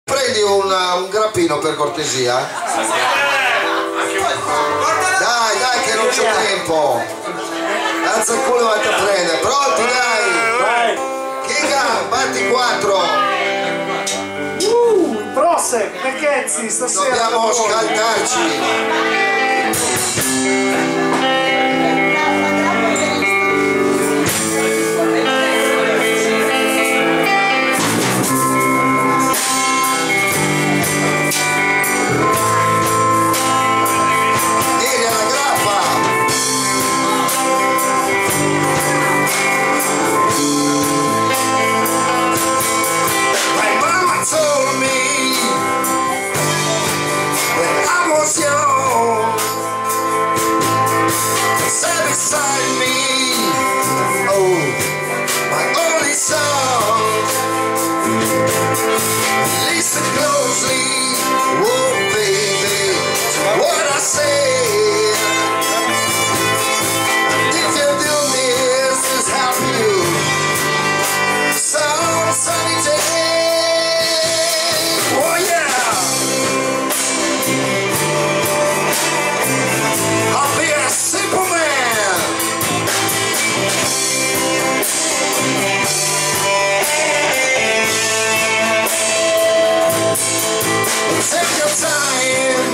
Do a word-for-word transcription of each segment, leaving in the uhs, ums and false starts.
Prendi un, un grappino per cortesia. Dai, dai che non c'ho tempo. Alza il culo e vatti a prendere. Pronti, dai. Vai. Chica, batti quattro. Uh, Prosec, McKenzie, stasera. Dobbiamo scaldarci. Listen closely, oh baby, to what I say. And if you do this, this help you some sunny day. Oh yeah, I'll be a simple man. Take your time,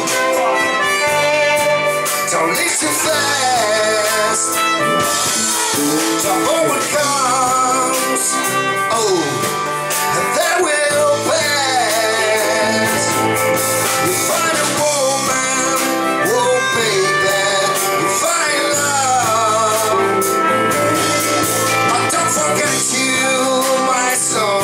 don't leave too fast. Trouble what comes, oh, and that will pass. You find a woman, oh baby, you find love. But don't forget you, my soul.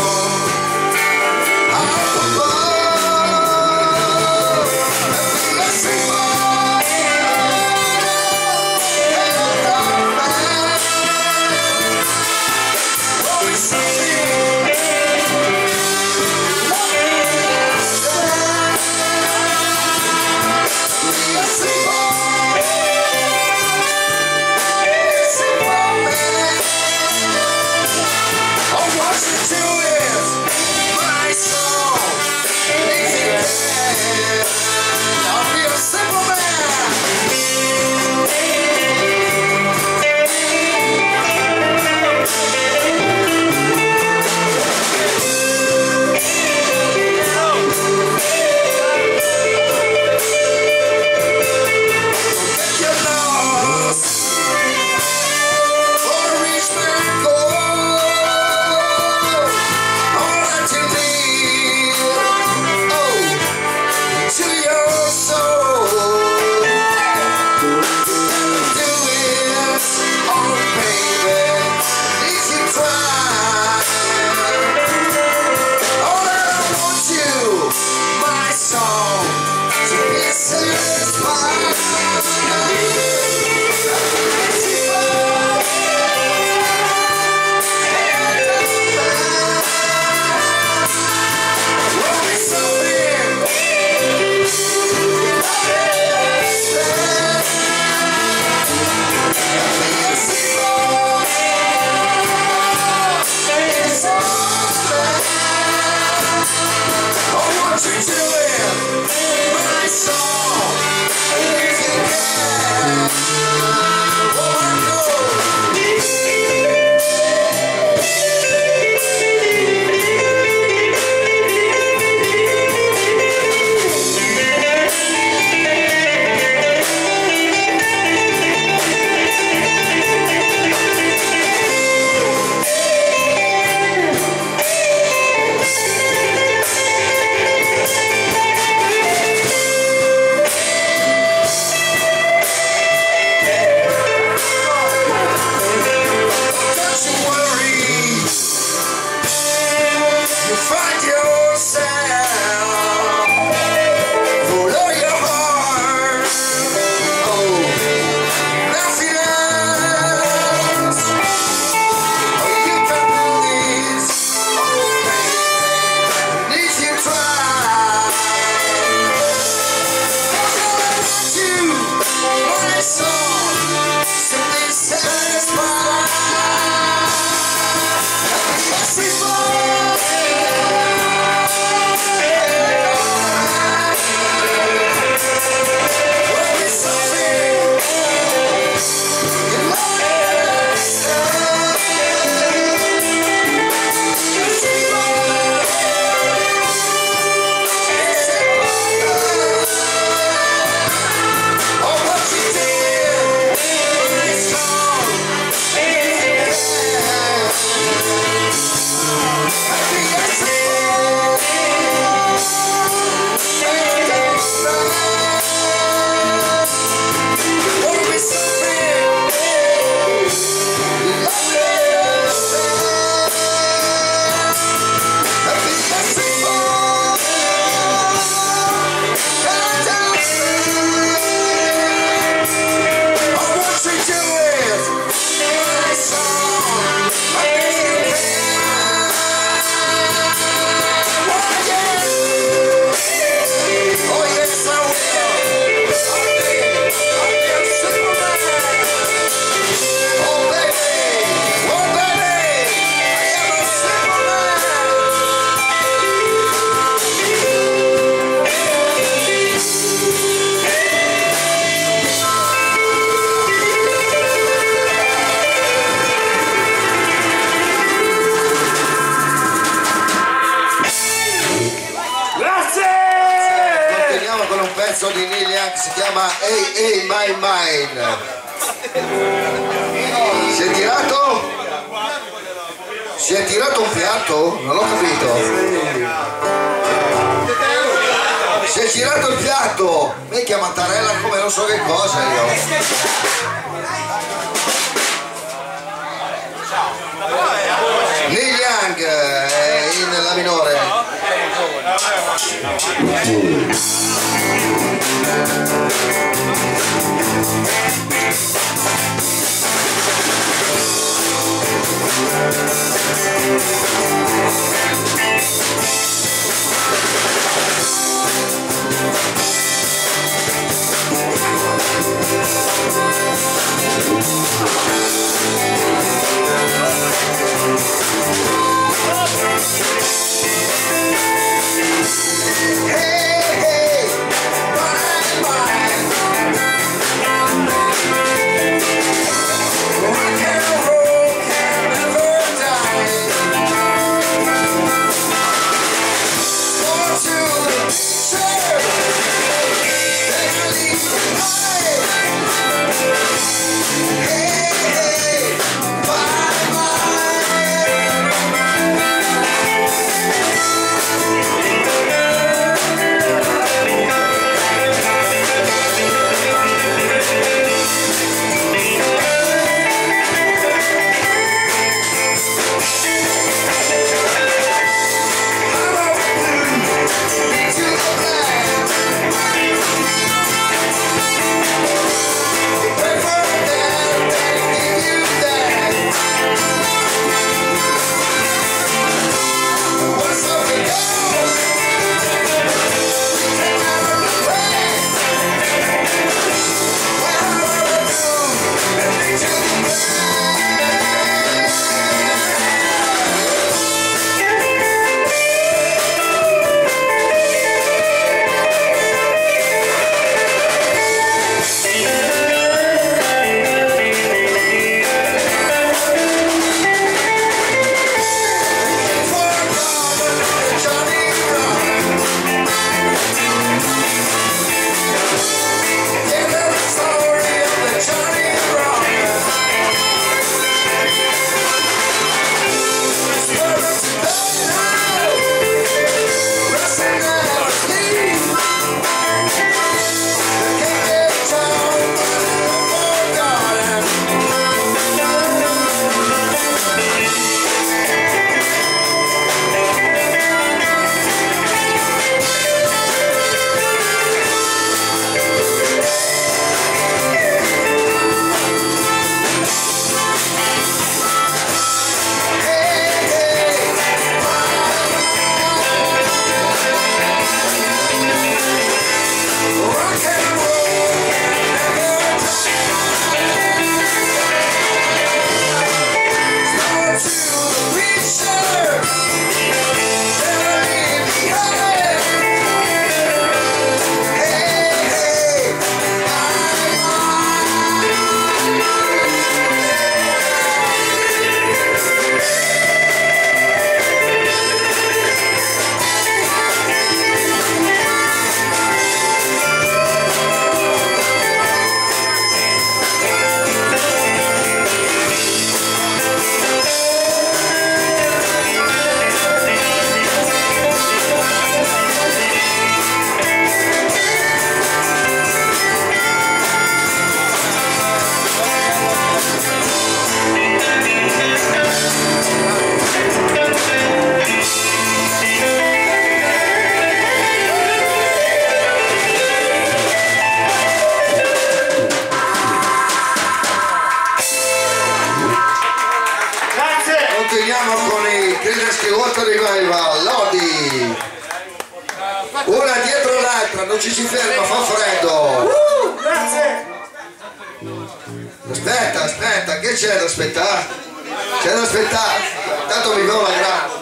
pezzo di Neil Young, si chiama Hey Hey My Mind. Si è tirato? Si è tirato un piatto? Non l'ho capito. Si è girato il piatto! Me chiama Mattarella come non so che cosa io. Neil Young è in La minore. Continuiamo con i Creedence Clearwater Revival, Lodi. Una dietro l'altra, non ci si ferma, fa freddo. Uh, grazie. Aspetta, aspetta, che c'è da aspettare? C'è da aspettare. Tanto mi vedo la grande.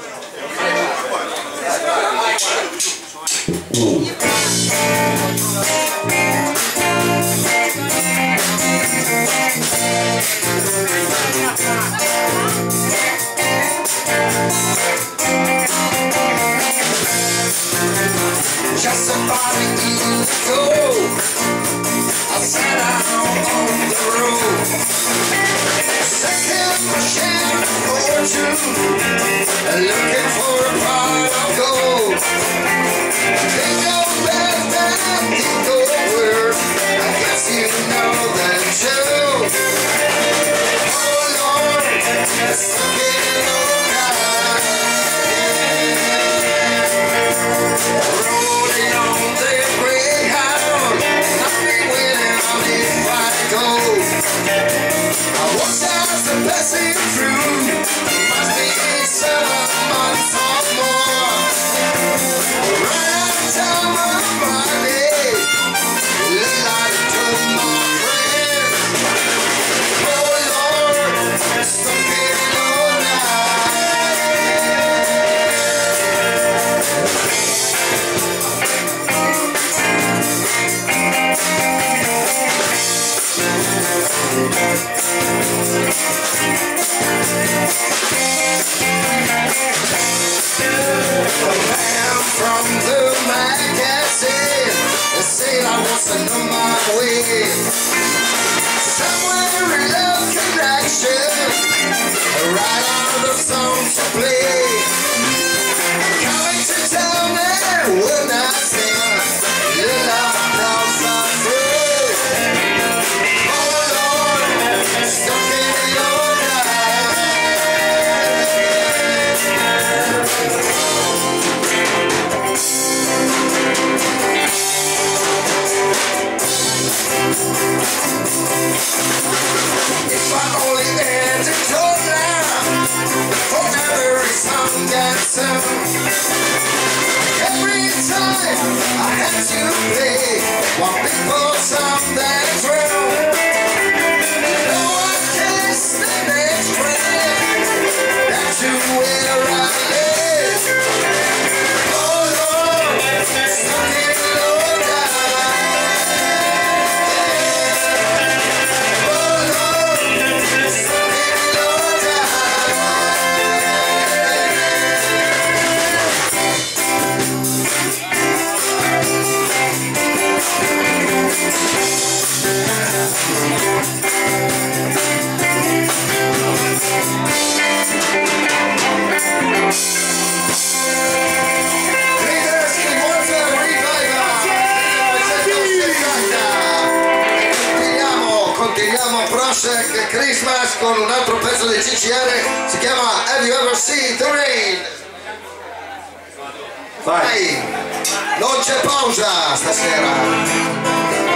just about a year ago, I sat out on the road, second my share of fortune, looking for a pot of gold. Bingo bells, bad bingo word, I guess you know that too. Oh Lord, stuck in all night, rolling on the Greyhound, nothing winning on if I go. I watched as the passing through, must be seven months or more. Right out of time of my day, light to my friend. Oh Lord, stuck in all night. The man from the magazine said I wasn't on my way. Somewhere in love connection, right out of the song to play. Coming to town and would not sing, you love dogs are free. Oh Lord, stuck in your night. If I only had to talk now, for every song and song, every time I had to play one people song that's wrong. You know I can't stand next track, that's to where I live. Oh Lord, stuck in your night. Oh Lord, stuck in your night. Leaders in Water Revival. Continuiamo Prosek Christmas con un altro pezzo del C C R, si chiama Have You Ever Seen the Rain? Vai, non c'è pausa stasera.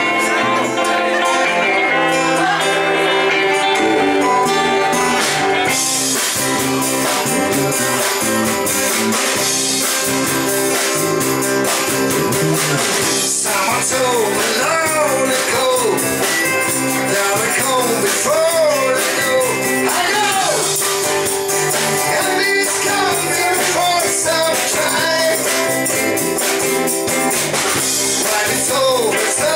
Someone told me long ago that I come before I go. I know, and it's coming for some time. When it's over,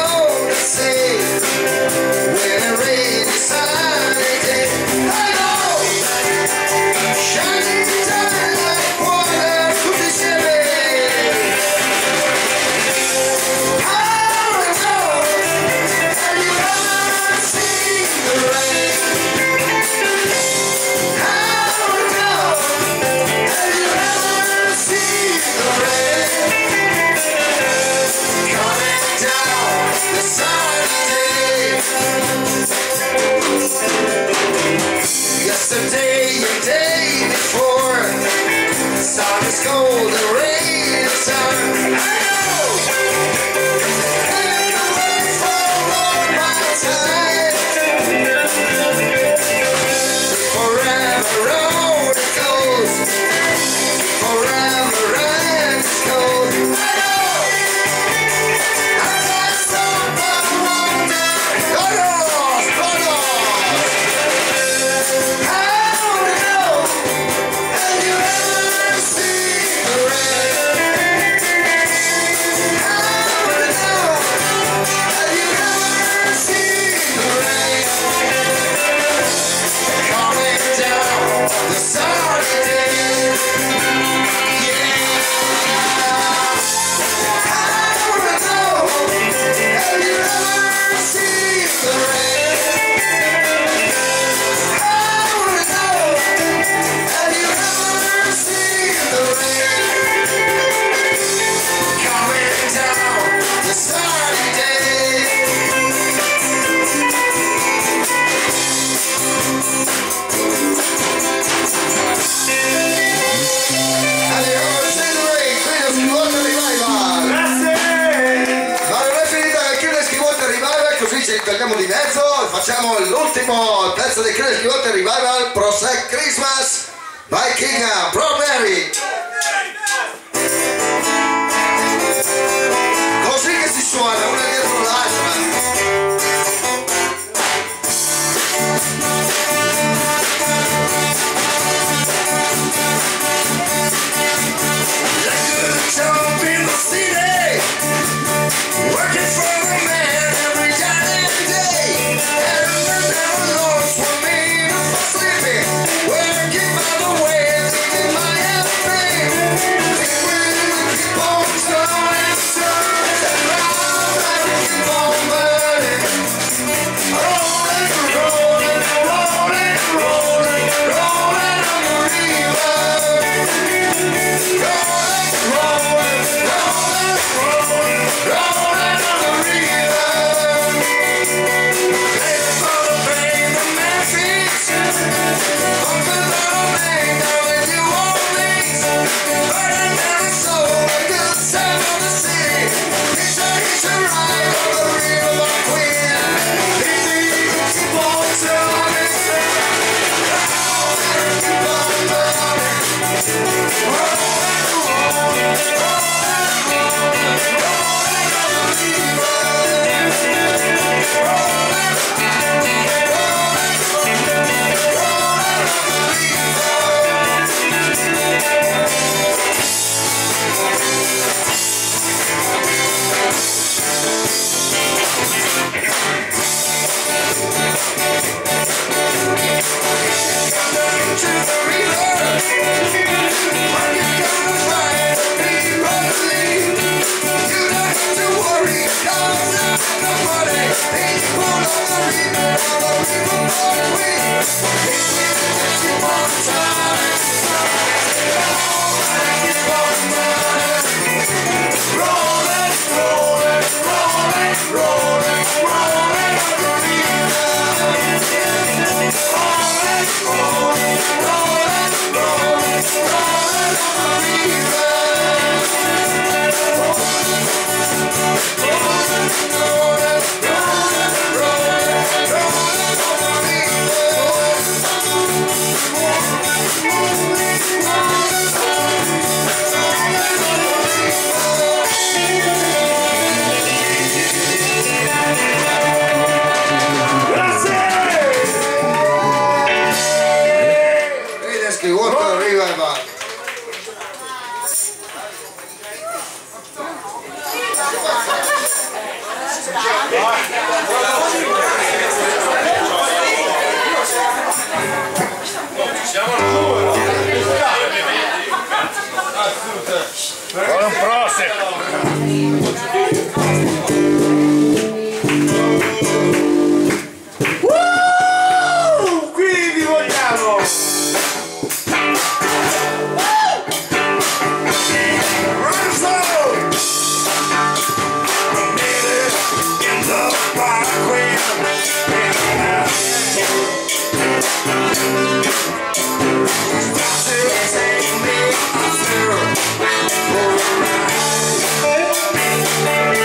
facciamo l'ultimo pezzo di Creative Water Revival, Prosec Christmas by Kinga, Pro Mary. Così che si suona, una dietro l'altra. Working for the man every time and day, and the devil knows what me for sleeping. Working by the way, thinking my everything. Think we'll keep on turning, turning around and keep on burning. Rolling, rolling, rolling, rolling, rolling on the river. Rolling, rolling, rolling, rolling, rolling. Water Revival. Siamo al numero. Buon un Prosec. Qui vi vogliamo! Take me through for a ride.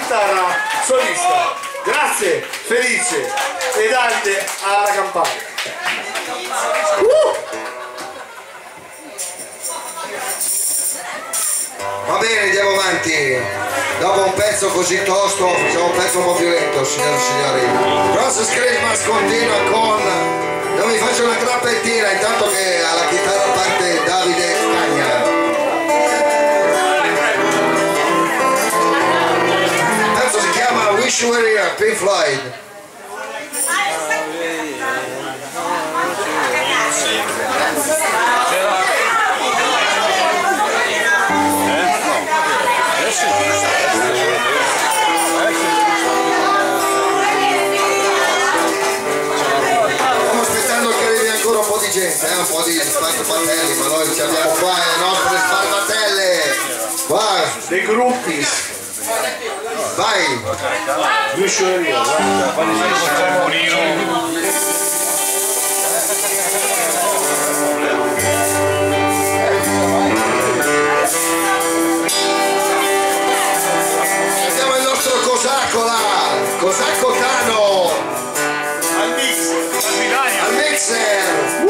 chitarra solista. Grazie, felice e Dante alla campana. Uh! Va bene, andiamo avanti. Dopo un pezzo così tosto facciamo un pezzo un po' più lento, signore e signori. Process Christmas continua con... Io vi faccio una grappettina intanto che alla chitarra parte Davide Cagna. Il pezzo si chiama Wish You Were Here, Pink Floyd. Gente, eh, un po' di sparpatelli, ma noi ci abbiamo qua le nostre sparpatelle qua, dei gruppi. Vai! Wish You Were Here, Abbiamo il nostro Cosacco là, Cosacco Tano Al mix, al al mixer.